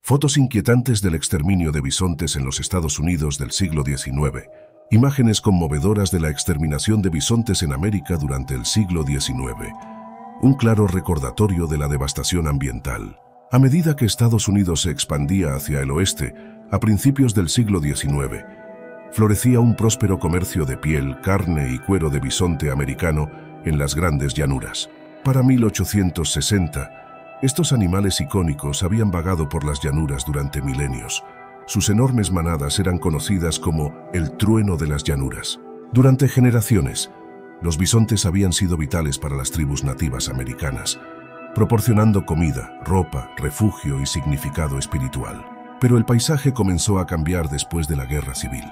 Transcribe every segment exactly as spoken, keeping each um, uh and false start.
Fotos inquietantes del exterminio de bisontes en los Estados Unidos del siglo diecinueve. Imágenes conmovedoras de la exterminación de bisontes en América durante el siglo diecinueve. Un claro recordatorio de la devastación ambiental. A medida que Estados Unidos se expandía hacia el oeste, a principios del siglo diecinueve, florecía un próspero comercio de piel, carne y cuero de bisonte americano en las grandes llanuras. Para mil ochocientos sesenta, estos animales icónicos habían vagado por las llanuras durante milenios. Sus enormes manadas eran conocidas como el trueno de las llanuras. Durante generaciones, los bisontes habían sido vitales para las tribus nativas americanas, proporcionando comida, ropa, refugio y significado espiritual. Pero el paisaje comenzó a cambiar después de la Guerra Civil.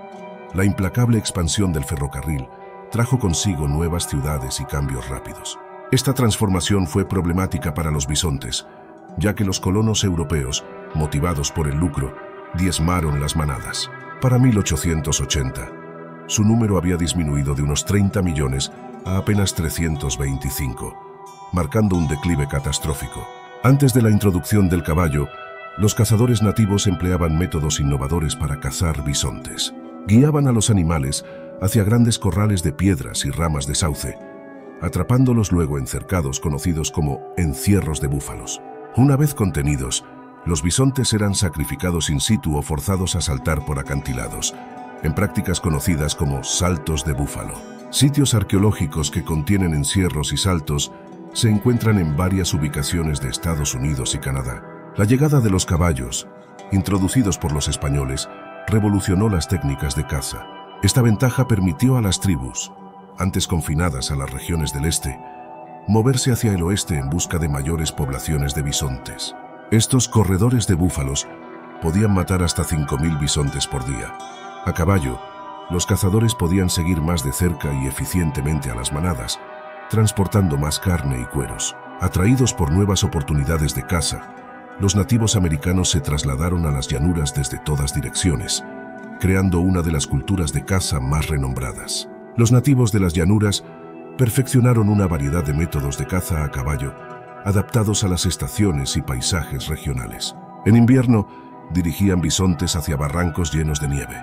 La implacable expansión del ferrocarril trajo consigo nuevas ciudades y cambios rápidos. Esta transformación fue problemática para los bisontes, ya que los colonos europeos, motivados por el lucro, diezmaron las manadas. Para mil ochocientos ochenta, su número había disminuido de unos treinta millones a apenas trescientos veinticinco, marcando un declive catastrófico. Antes de la introducción del caballo, los cazadores nativos empleaban métodos innovadores para cazar bisontes. Guiaban a los animales hacia grandes corrales de piedras y ramas de sauce, atrapándolos luego en cercados conocidos como encierros de búfalos. Una vez contenidos, los bisontes eran sacrificados in situ o forzados a saltar por acantilados, en prácticas conocidas como saltos de búfalo. Sitios arqueológicos que contienen encierros y saltos se encuentran en varias ubicaciones de Estados Unidos y Canadá. La llegada de los caballos, introducidos por los españoles, revolucionó las técnicas de caza. Esta ventaja permitió a las tribus, antes confinadas a las regiones del este, moverse hacia el oeste en busca de mayores poblaciones de bisontes. Estos corredores de búfalos podían matar hasta cinco mil bisontes por día. A caballo, los cazadores podían seguir más de cerca y eficientemente a las manadas, transportando más carne y cueros. Atraídos por nuevas oportunidades de caza, los nativos americanos se trasladaron a las llanuras desde todas direcciones, creando una de las culturas de caza más renombradas. Los nativos de las llanuras perfeccionaron una variedad de métodos de caza a caballo, adaptados a las estaciones y paisajes regionales. En invierno, dirigían bisontes hacia barrancos llenos de nieve.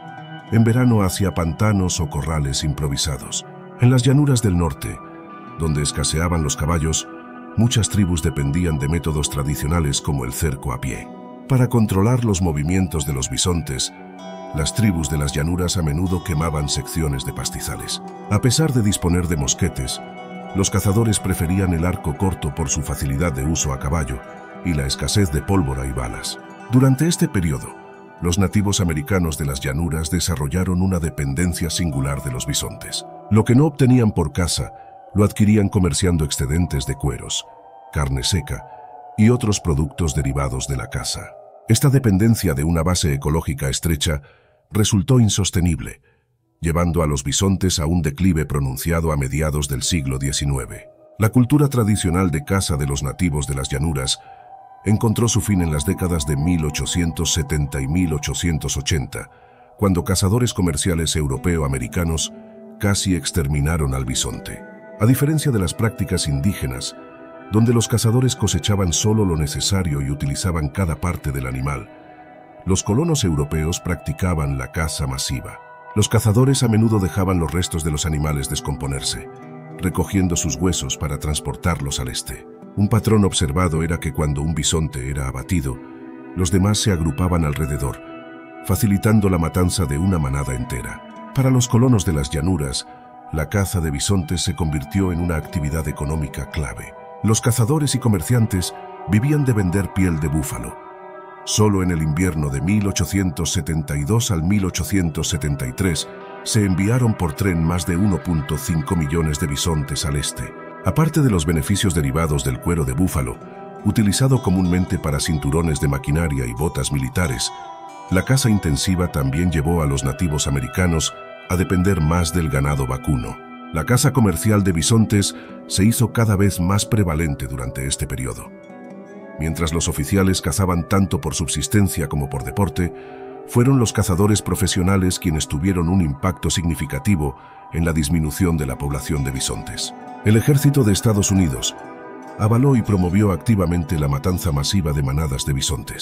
En verano, hacia pantanos o corrales improvisados. En las llanuras del norte, donde escaseaban los caballos, muchas tribus dependían de métodos tradicionales como el cerco a pie. Para controlar los movimientos de los bisontes, las tribus de las llanuras a menudo quemaban secciones de pastizales. A pesar de disponer de mosquetes, los cazadores preferían el arco corto por su facilidad de uso a caballo y la escasez de pólvora y balas. Durante este periodo, los nativos americanos de las llanuras desarrollaron una dependencia singular de los bisontes. Lo que no obtenían por caza, lo adquirían comerciando excedentes de cueros, carne seca y otros productos derivados de la caza. Esta dependencia de una base ecológica estrecha resultó insostenible, llevando a los bisontes a un declive pronunciado a mediados del siglo diecinueve. La cultura tradicional de caza de los nativos de las llanuras encontró su fin en las décadas de mil ochocientos setenta y mil ochocientos ochenta, cuando cazadores comerciales europeo-americanos casi exterminaron al bisonte. A diferencia de las prácticas indígenas, donde los cazadores cosechaban solo lo necesario y utilizaban cada parte del animal, los colonos europeos practicaban la caza masiva. Los cazadores a menudo dejaban los restos de los animales descomponerse, recogiendo sus huesos para transportarlos al este. Un patrón observado era que cuando un bisonte era abatido, los demás se agrupaban alrededor, facilitando la matanza de una manada entera. Para los colonos de las llanuras, la caza de bisontes se convirtió en una actividad económica clave. Los cazadores y comerciantes vivían de vender piel de búfalo. Solo en el invierno de mil ochocientos setenta y dos al mil ochocientos setenta y tres se enviaron por tren más de uno punto cinco millones de bisontes al este. Aparte de los beneficios derivados del cuero de búfalo, utilizado comúnmente para cinturones de maquinaria y botas militares, la caza intensiva también llevó a los nativos americanos a depender más del ganado vacuno. La caza comercial de bisontes se hizo cada vez más prevalente durante este periodo. Mientras los oficiales cazaban tanto por subsistencia como por deporte, fueron los cazadores profesionales quienes tuvieron un impacto significativo en la disminución de la población de bisontes. El ejército de Estados Unidos avaló y promovió activamente la matanza masiva de manadas de bisontes.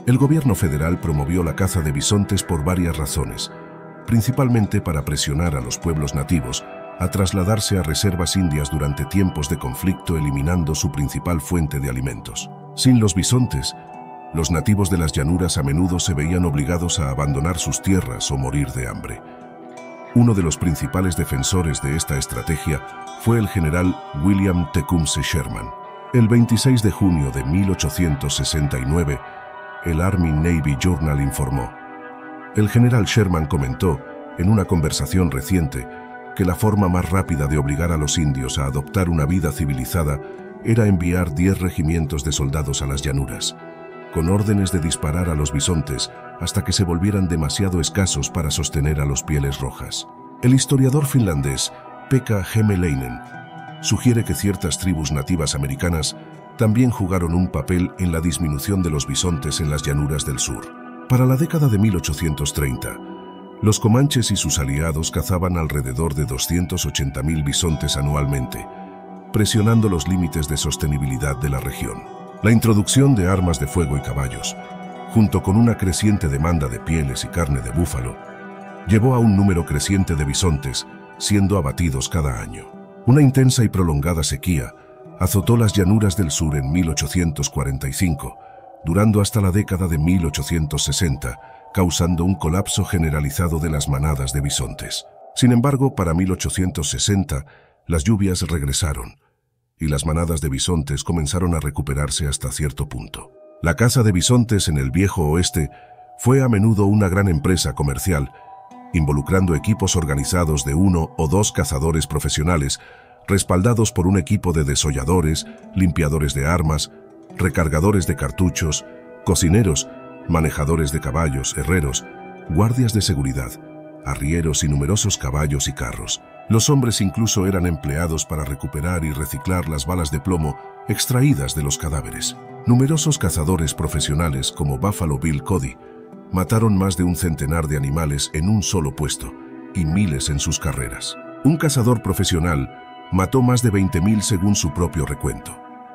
El gobierno federal promovió la caza de bisontes por varias razones, principalmente para presionar a los pueblos nativos a trasladarse a reservas indias durante tiempos de conflicto, eliminando su principal fuente de alimentos. Sin los bisontes, los nativos de las llanuras a menudo se veían obligados a abandonar sus tierras o morir de hambre. Uno de los principales defensores de esta estrategia fue el general William Tecumseh Sherman. El veintiséis de junio de mil ochocientos sesenta y nueve, el Army Navy Journal informó: el general Sherman comentó en una conversación reciente que la forma más rápida de obligar a los indios a adoptar una vida civilizada era enviar diez regimientos de soldados a las llanuras, con órdenes de disparar a los bisontes hasta que se volvieran demasiado escasos para sostener a los Pieles Rojas. El historiador finlandés Pekka Hämäläinen sugiere que ciertas tribus nativas americanas también jugaron un papel en la disminución de los bisontes en las llanuras del sur. Para la década de mil ochocientos treinta, los comanches y sus aliados cazaban alrededor de doscientos ochenta mil bisontes anualmente, presionando los límites de sostenibilidad de la región. La introducción de armas de fuego y caballos, junto con una creciente demanda de pieles y carne de búfalo, llevó a un número creciente de bisontes siendo abatidos cada año. Una intensa y prolongada sequía azotó las llanuras del sur en mil ochocientos cuarenta y cinco, durando hasta la década de mil ochocientos sesenta, causando un colapso generalizado de las manadas de bisontes. Sin embargo, para mil ochocientos sesenta, las lluvias regresaron y las manadas de bisontes comenzaron a recuperarse hasta cierto punto. La caza de bisontes en el Viejo Oeste fue a menudo una gran empresa comercial, involucrando equipos organizados de uno o dos cazadores profesionales, respaldados por un equipo de desolladores, limpiadores de armas, recargadores de cartuchos, cocineros, manejadores de caballos, herreros, guardias de seguridad, arrieros y numerosos caballos y carros. Los hombres incluso eran empleados para recuperar y reciclar las balas de plomo extraídas de los cadáveres. Numerosos cazadores profesionales como Buffalo Bill Cody mataron más de un centenar de animales en un solo puesto y miles en sus carreras. Un cazador profesional mató más de veinte mil según su propio recuento.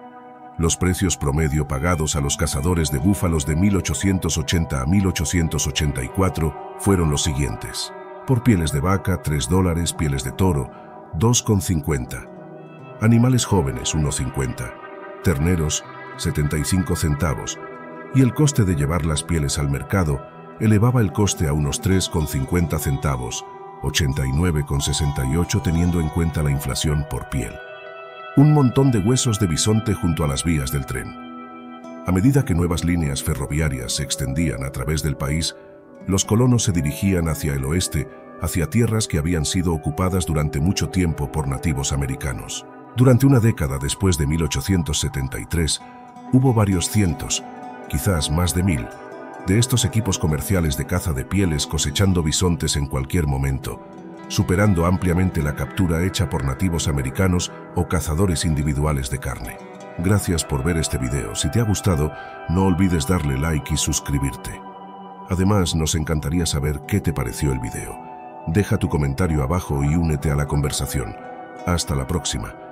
Los precios promedio pagados a los cazadores de búfalos de mil ochocientos ochenta a mil ochocientos ochenta y cuatro fueron los siguientes. Por pieles de vaca, tres dólares, pieles de toro, dos con cincuenta. Animales jóvenes, uno cincuenta. Terneros, setenta y cinco centavos. Y el coste de llevar las pieles al mercado elevaba el coste a unos tres con cincuenta centavos, ochenta y nueve con sesenta y ocho teniendo en cuenta la inflación por piel. Un montón de huesos de bisonte junto a las vías del tren. A medida que nuevas líneas ferroviarias se extendían a través del país, los colonos se dirigían hacia el oeste, hacia tierras que habían sido ocupadas durante mucho tiempo por nativos americanos. Durante una década después de mil ochocientos setenta y tres, hubo varios cientos, quizás más de mil, de estos equipos comerciales de caza de pieles cosechando bisontes en cualquier momento, superando ampliamente la captura hecha por nativos americanos o cazadores individuales de carne. Gracias por ver este video. Si te ha gustado, no olvides darle like y suscribirte. Además, nos encantaría saber qué te pareció el video. Deja tu comentario abajo y únete a la conversación. Hasta la próxima.